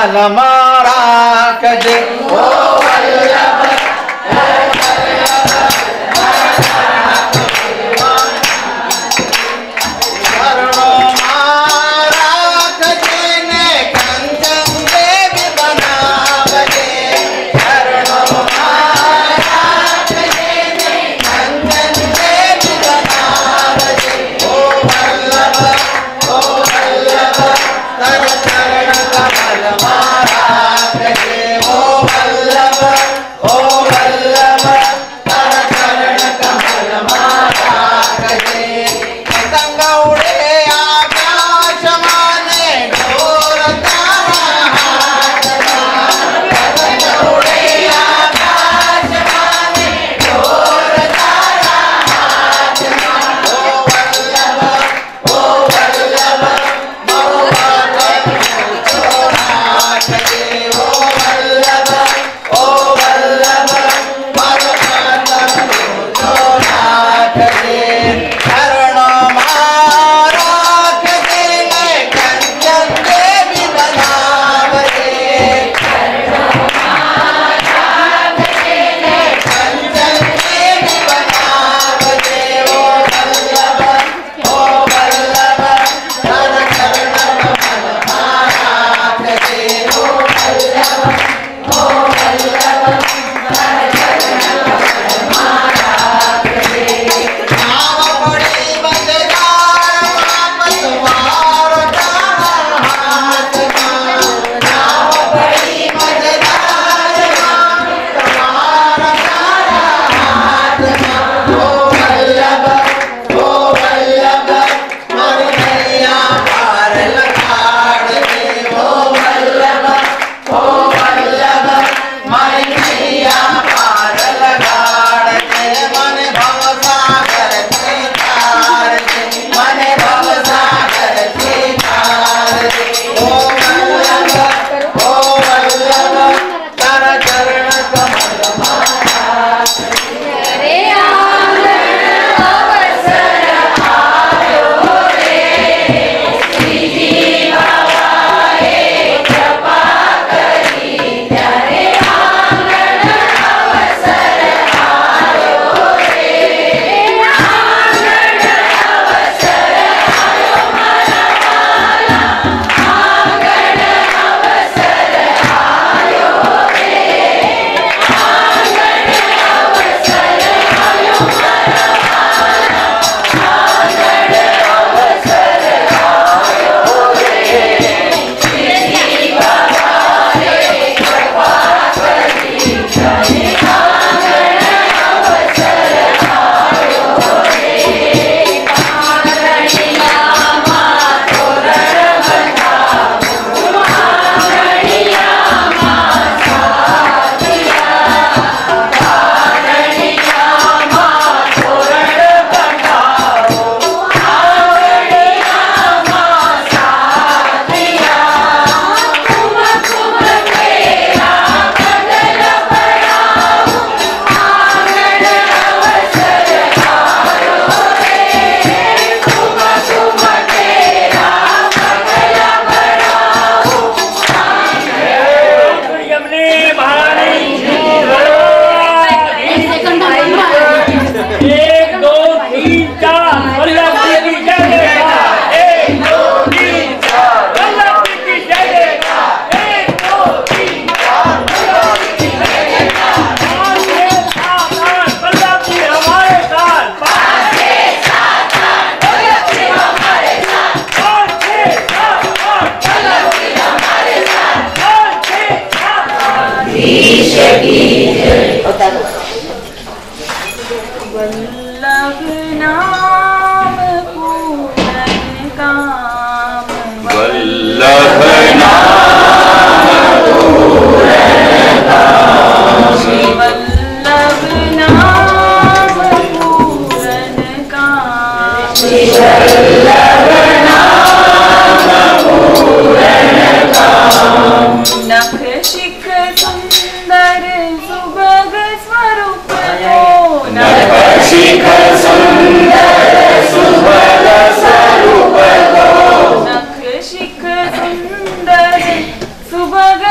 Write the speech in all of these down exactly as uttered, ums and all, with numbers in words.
कमल मारा कजे ओ वल्लभ वल्लभ नाम पूरन काम, वल्लभ नाम पूरन काम, श्री वल्लभ नाम पूरन काम, श्री वल्लभ नाम पूरन काम। नख शिख सुंदर सुभग स्वरूप हो, नख शिख सुंदर सुभग स्वरूप हो, नख शिख सुंदर सुभग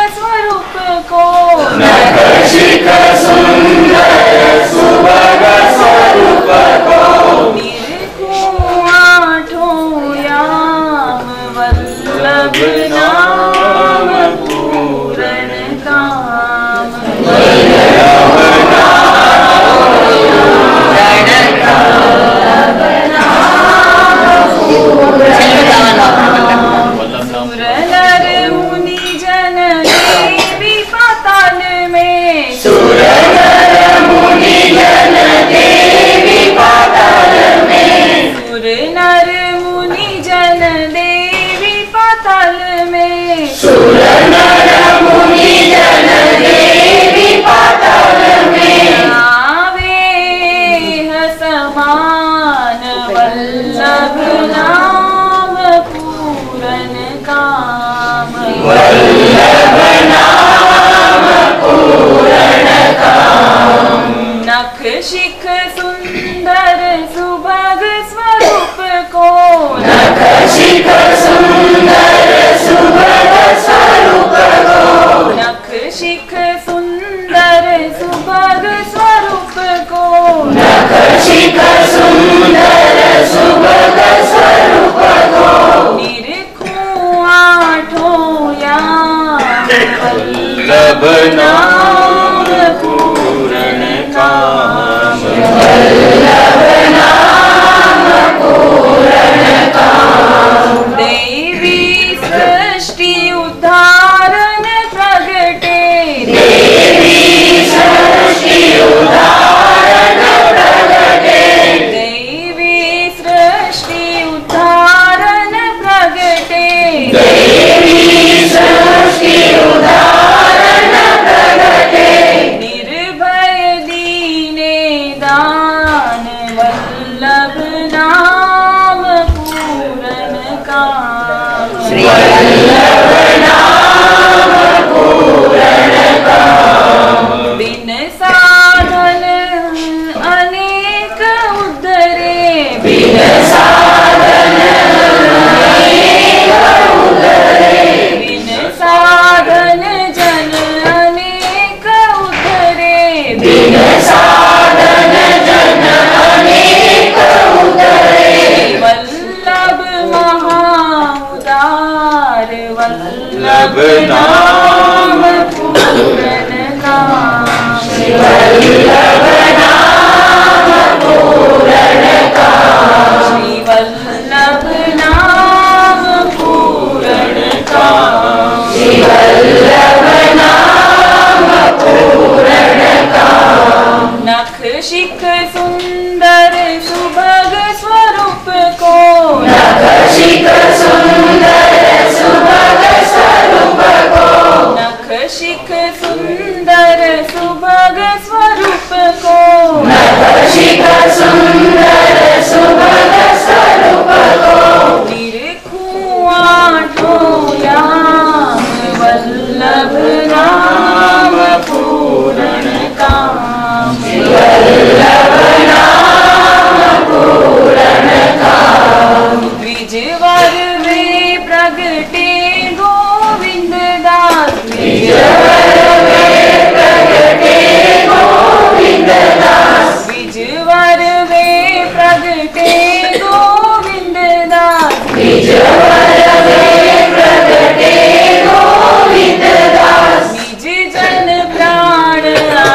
समान वल्लभ नाम पूरन काम वल्लभ नाम पूरण काम नख शिख सुंदर सुभग स्वरूप को नख शिख सुंदर सुभग स्वरूप को नख शिख सुंदर सुभग स्वरूप को नख शिख सुंदर सुभग स्वरूप को निरखूं आठों याम वल्लभ नाम पूरण काम वल्लभ नाम पूरण काम देवी सृष्टि उद्धारण प्रगटे देवी सृष्टि उदाहरण प्रगटे देवी सृष्टि उद्धारण प्रगटे देवी सृष्टि उदाहरण प्रगटे निर्भय दीने दान वल्लभ नाम पूरन काम वल्लभ नाम पूरण काम बिन साधन अनेक उद्धरे बिन साधन अनेक उद्धरे बिन साधन जन अनेक उद्धरे बिन साधन जन अनेक उद्धरे वल्लभ महाउदार वल्लभ नाम पूरन काम वल्लभ नाम पूरण काम श्री वल्लभ नाम पूरन काम वल्लभ नाम पूरण काम नख शिख सुंदर सुभग स्वरूप को नख शिख सुंदर सुभग स्वरूप को नख शिख सुंदर सुभग स्वरूप को नख शिख सुंदर सुभग स्वरूप को निरखूं आठों याम वल्लभ नाम पूरण काम वल्लभ नाम पूरण काम द्विजवर वे प्रगटे गोविंद दास द्विजवर वे प्रगटे गोविंद दास द्विजवर वे प्रगटे गोविंद दास द्विजवर वे प्रगटे गोविंद दास निज जन प्राण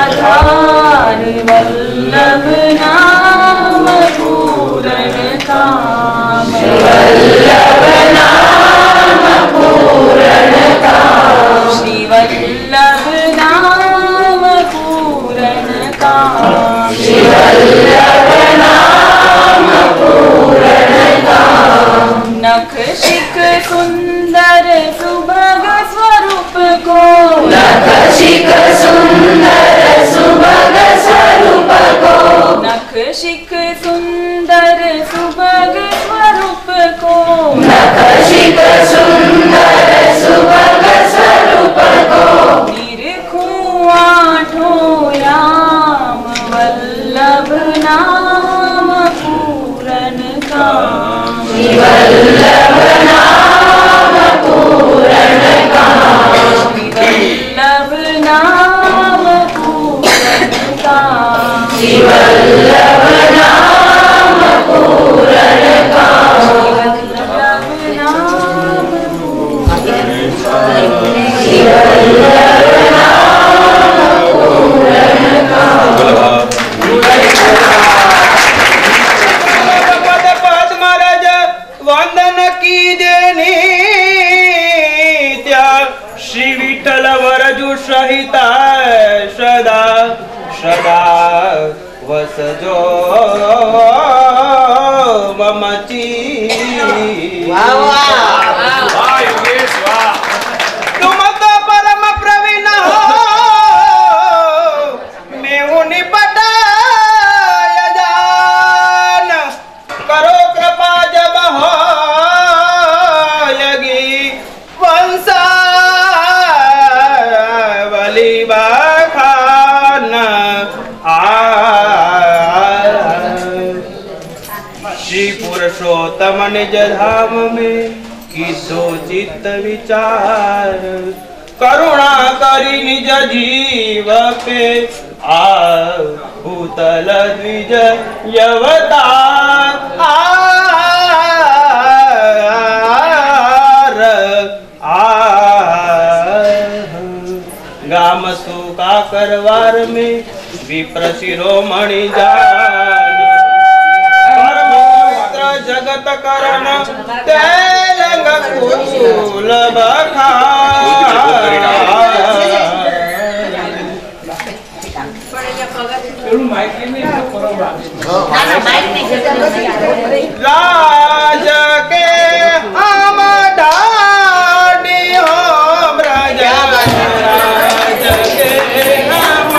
आधार वल्लभ नाम पूरण काम वल्लभ नाम पूरण काम श्री वल्लभ नाम पूरण काम वल्लभ नाम पूरण काम नख शिख सुंदर सुभग स्वरूप को नख शिख सुंदर सुभग स्वरूप को नख शिख सुंदर सुभग स्वरूप को नख शिख सुंदर सुभग स्वरूप को निरखूं आठों याम वल्लभ नाम पूरन काम वल्लभ नाम पूरण काम वल्लभ नाम पूरन काम वल्लभ नाम पूरण काम वल्लभ नाम पूरन वल्लभ नाम पूरण काम पद पद्मरज वंदन कीजे नित्या श्री विठ्ठल वरजु सहिता सदा सदा वसजो ममची तुम तो परम प्रवीण हो मैं उन्हीं पटाया जा श्री पुरुषोत्तम निज धाम में कीधो चित्त विचार करुणा करी निज जीव पे आ भूतल द्विज यवतार गाम सुका करवार में विप्र शिरोमणि जान परमोत्र जगत करण तेलंग कुल राज के हम डाडी हो ब्रज राज के हम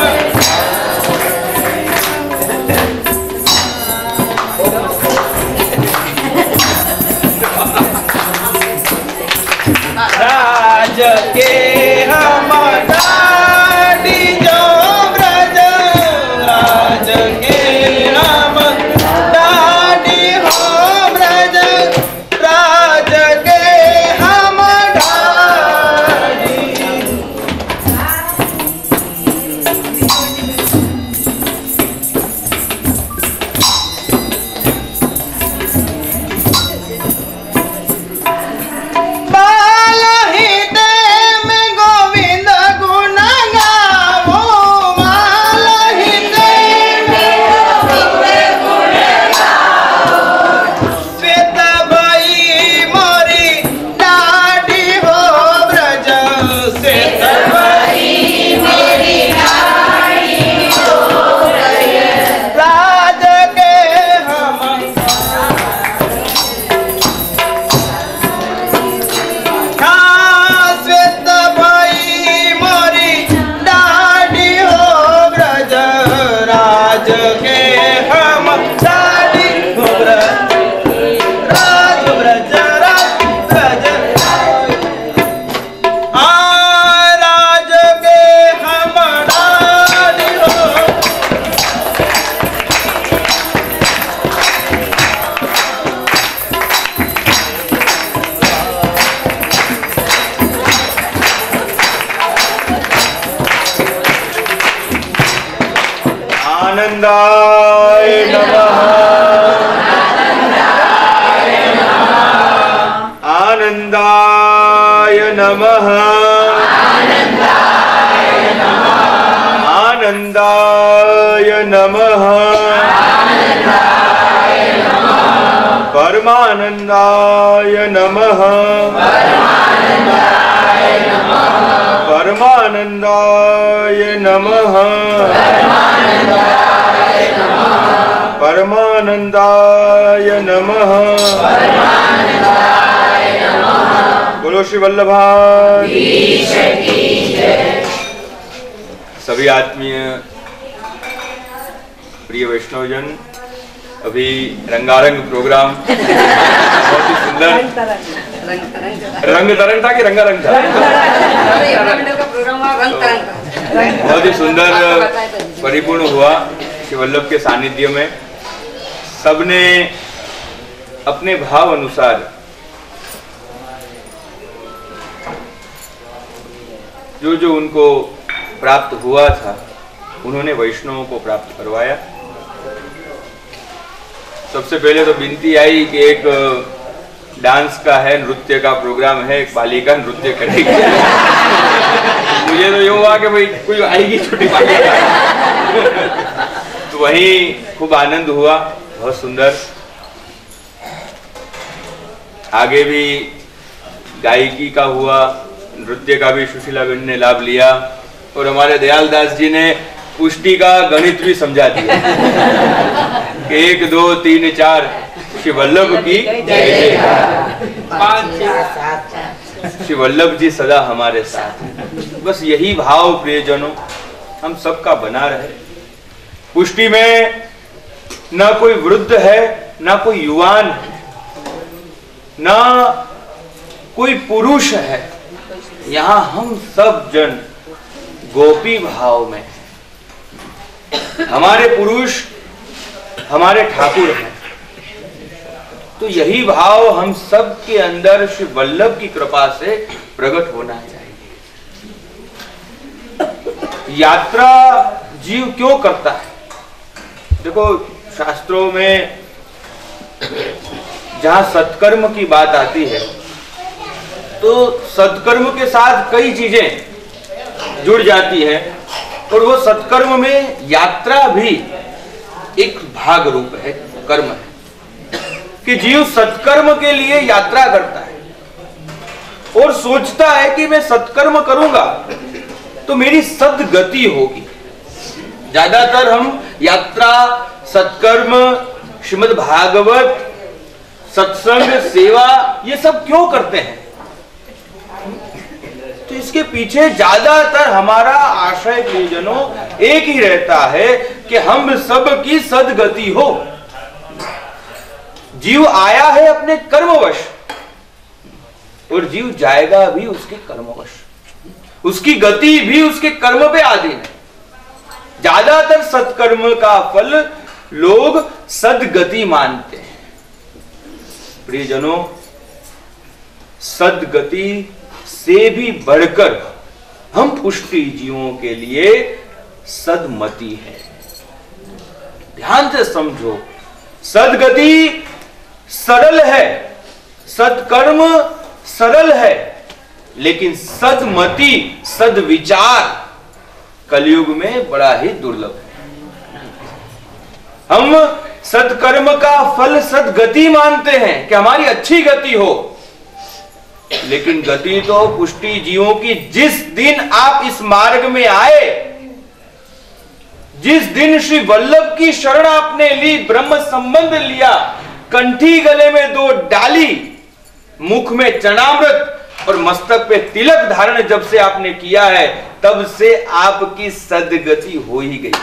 राज के हम डाडी जो ब्रज राज के हम डाडी हो ब्रज राज के हम डाडी बाल हृदय में गोविंद गुण गावो बाल हृदय में गोविंद गुण गावो श्वेत भई मोरी डाडी हो ब्रज श्वेत भई मोरी डाडी हो ब्रज राज के हम श्वेत भई मोरी डाडी हो ब्रज राज के हम डाडी हो ब्रज राज ब्रज राज ब्रज आ राज के हम डाडी हो आनंदाय नमः आनंदाय नमः आनंदाय नमः परमानंदाय नमः परमानंदाय नमः परमानंदाय नमः बोलो श्री वल्लभान। सभी आत्मीय प्रिय वैष्णवजन, अभी रंगारंग प्रोग्राम बहुत ही सुंदर रंग तरंग था कि रंगारंग था बहुत ही सुंदर परिपूर्ण हुआ श्री वल्लभ के सानिध्य में। सबने अपने भाव अनुसार जो जो उनको प्राप्त हुआ था उन्होंने वैष्णवों को प्राप्त करवाया। सबसे पहले तो विनती आई कि एक डांस का है, नृत्य का प्रोग्राम है, एक बालिका नृत्य करेगी। मुझे तो ये हुआ कि भाई कोई आएगी छोटी बालिका। तो वहीं खूब आनंद हुआ, बहुत सुंदर। आगे भी गायकी का हुआ, नृत्य का भी सुशीला बहन ने लाभ लिया और हमारे दयाल दास जी ने पुष्टि का गणित भी समझा दिया कि एक दो तीन चार श्री वल्लभ की जय। श्री वल्लभ जी सदा हमारे साथ। बस यही भाव प्रियजनों हम सबका बना रहे। पुष्टि में न कोई वृद्ध है, न कोई युवान है, न कोई पुरुष है। यहाँ हम सब जन गोपी भाव में। हमारे पुरुष हमारे ठाकुर हैं, तो यही भाव हम सब के अंदर श्री वल्लभ की कृपा से प्रकट होना चाहिए। यात्रा जीव क्यों करता है? देखो शास्त्रों में जहां सत्कर्म की बात आती है तो सत्कर्म के साथ कई चीजें जुड़ जाती है और वो सत्कर्म में यात्रा भी एक भाग रूप है, कर्म है कि जीव सत्कर्म के लिए यात्रा करता है और सोचता है कि मैं सत्कर्म करूंगा तो मेरी सद्गति होगी। ज्यादातर हम यात्रा, सत्कर्म, श्रीमद् भागवत, सत्संग, सेवा ये सब क्यों करते हैं? तो इसके पीछे ज्यादातर हमारा आशय प्रियजनों एक ही रहता है कि हम सब की सद्गति हो। जीव आया है अपने कर्मवश और जीव जाएगा भी उसके कर्मवश, उसकी गति भी उसके कर्म पे आधीन है। ज्यादातर सत्कर्म का फल लोग सद्गति मानते हैं। प्रियजनों, सद्गति से भी बढ़कर हम पुष्टि जीवों के लिए सद्मति है। ध्यान से समझो, सद्गति सरल है, सत्कर्म सरल है, लेकिन सद्मति, सद्विचार कलयुग में बड़ा ही दुर्लभ है। हम सत्कर्म का फल सद्गति मानते हैं कि हमारी अच्छी गति हो, लेकिन गति तो पुष्टि जीवों की जिस दिन आप इस मार्ग में आए, जिस दिन श्री वल्लभ की शरण आपने ली, ब्रह्म संबंध लिया, कंठी गले में दो डाली, मुख में चरणामृत और मस्तक पे तिलक धारण जब से आपने किया है, तब से आपकी सद्गति हो ही गई।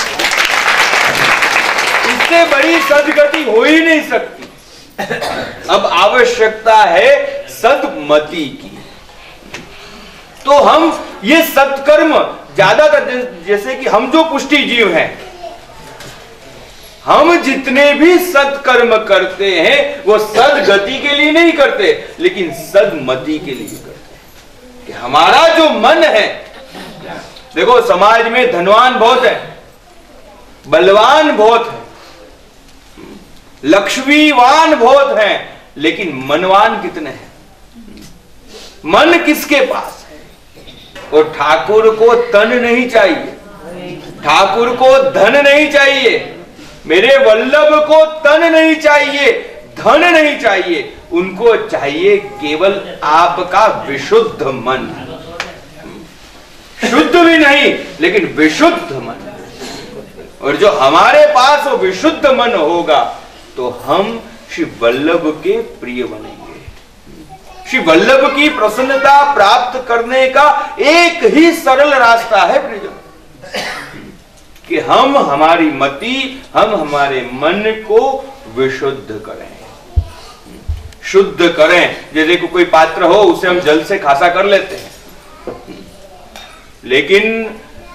इससे बड़ी सद्गति हो ही नहीं सकती। अब आवश्यकता है सद्मति की। तो हम ये सत्कर्म ज्यादातर, जैसे कि हम जो पुष्टि जीव हैं, हम जितने भी सत्कर्म करते हैं वो सद्गति के लिए नहीं करते, लेकिन सद्मति के लिए करते हैं कि हमारा जो मन है, देखो समाज में धनवान बहुत है, बलवान बहुत है, लक्ष्मीवान बहुत हैं, लेकिन मनवान कितने हैं? मन किसके पास है? और ठाकुर को तन नहीं चाहिए, ठाकुर को धन नहीं चाहिए, मेरे वल्लभ को तन नहीं चाहिए, धन नहीं चाहिए, उनको चाहिए केवल आपका विशुद्ध मन। शुद्ध भी नहीं, लेकिन विशुद्ध मन। और जो हमारे पास वो विशुद्ध मन होगा तो हम श्री वल्लभ के प्रिय बनेंगे। श्री वल्लभ की प्रसन्नता प्राप्त करने का एक ही सरल रास्ता है प्रियजन, कि हम हमारी मति, हम हमारे मन को विशुद्ध करें, शुद्ध करें। जैसे को कोई पात्र हो, उसे हम जल से खासा कर लेते हैं, लेकिन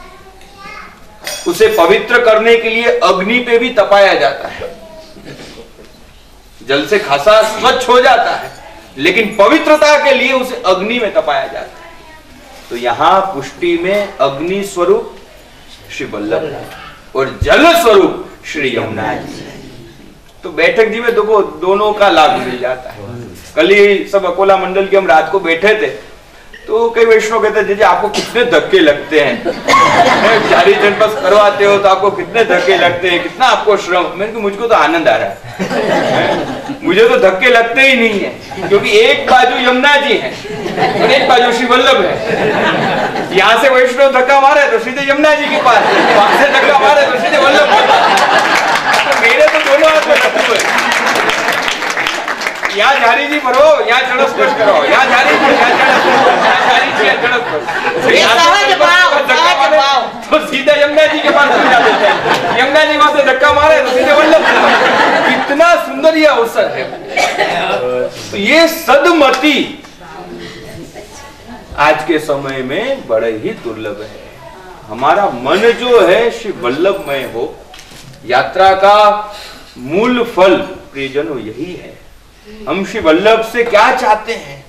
उसे पवित्र करने के लिए अग्नि पे भी तपाया जाता है। जल से खासा स्वच्छ हो जाता है, लेकिन पवित्रता के लिए उसे अग्नि में तपाया जाता है। तो यहां पुष्टि में अग्नि स्वरूप श्री वल्लभ है और जल स्वरूप श्री यमुना जी है। तो बैठक जी में देखो दोनों का लाभ मिल जाता है। कल ही सब अकोला मंडल के हम रात को बैठे थे, तो कई वैष्णव कहते हैं जी आपको कितने धक्के लगते हैं, जारी जनपद करवाते हो तो आपको कितने धक्के लगते हैं, कितना आपको श्रम। मैंने कहा मुझको तो आनंद आ रहा है, मुझे तो धक्के लगते ही नहीं है, क्योंकि एक बाजू यमुना जी है और एक बाजू श्री वल्लभ है। यहाँ से वैष्णव धक्का मारे तो सीधे यमुना जी के पास, वहां से धक्का मारे तो सीधे वल्लभ के पास। तो मेरे तो दोनों हाथ में लड्डू है। यहाँ झारी जी भरो, यहाँ चढ़स स्पर्श करो, यहाँ झारी जी, यहाँ चढ़स करो, यहाँ झारी जी, यहाँ चढ़स करो, तो सीधा यमुना जी के पास पहुंचा देते हैं। यमुना जी वहां से धक्का मारे तो सीधे वल्लभ। कितना सुंदर ये अवसर है। तो ये सद्मति आज के समय में बड़े ही दुर्लभ है। हमारा मन जो है श्री वल्लभमय हो। यात्रा का मूल फल प्रियजनों यही है। हम श्री वल्लभ से क्या चाहते हैं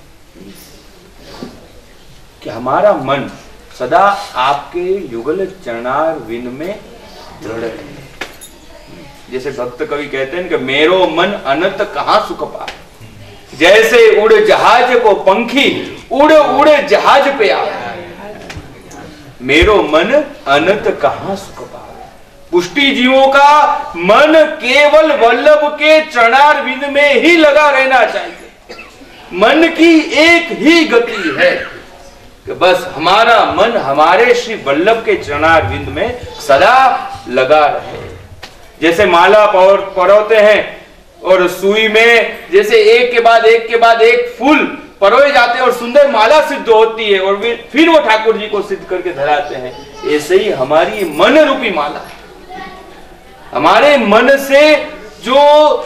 कि हमारा मन सदा आपके युगल चरणार विन में दृढ़ रहे। जैसे भक्त कवि कहते हैं कि मेरो मन अनंत कहां सुख पाए, जैसे उड़ जहाज को पंखी उड़ उड़ जहाज पे आए, मेरो मन अनंत कहां सुख पाए। पुष्टि जीवों का मन केवल वल्लभ के चरणार विंद में ही लगा रहना चाहिए। मन की एक ही गति है कि बस हमारा मन हमारे श्री वल्लभ के चरणार विंद में सदा लगा रहे। जैसे माला परोते हैं और सुई में जैसे एक के बाद एक के बाद एक फूल परोए जाते हैं और सुंदर माला सिद्ध होती है और फिर वो ठाकुर जी को सिद्ध करके धराते हैं, ऐसे ही हमारी मन रूपी माला है। हमारे मन से जो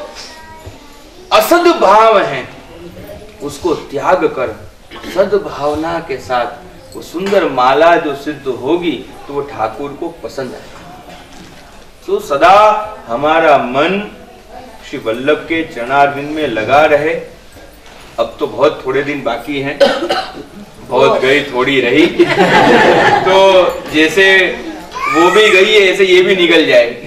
असद भाव है उसको त्याग कर सद्भावना के साथ वो सुंदर माला जो सिद्ध होगी तो वो ठाकुर को पसंद आएगी। तो सदा हमारा मन श्री वल्लभ के चरणारविंद में लगा रहे। अब तो बहुत थोड़े दिन बाकी हैं, बहुत गई थोड़ी रही तो जैसे वो भी गई है ऐसे ये भी निकल जाएगी।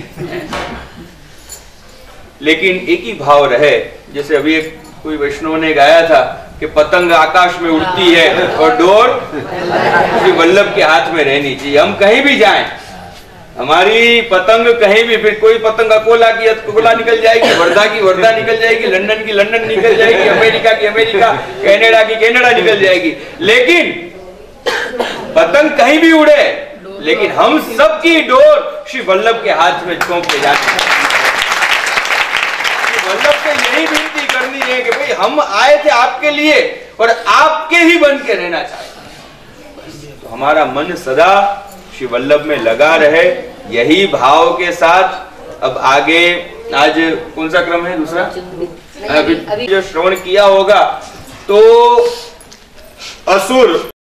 लेकिन एक ही भाव रहे, जैसे अभी एक कोई वैष्णव ने गाया था कि पतंग आकाश में उड़ती है और डोर श्री वल्लभ के हाथ में रहनी चाहिए। हम कहीं भी जाएं, हमारी पतंग कहीं भी, फिर कोई पतंग अकोला की अकोला निकल जाएगी, वर्धा की वर्धा निकल जाएगी, लंदन की लंदन निकल जाएगी, अमेरिका की अमेरिका, कनाडा की कनाडा निकल जाएगी, लेकिन पतंग कहीं भी उड़े, लेकिन हम सबकी डोर श्री वल्लभ के हाथ में सौंप ले जाते हैं। वल्लभ से यही विनती करनी है कि भाई हम आए थे आपके लिए और आपके ही बन के रहना चाहते। तो हमारा मन सदा श्री वल्लभ में लगा रहे, यही भाव के साथ अब आगे आज कौन सा क्रम है दूसरा, अभी जो श्रवण किया होगा तो असुर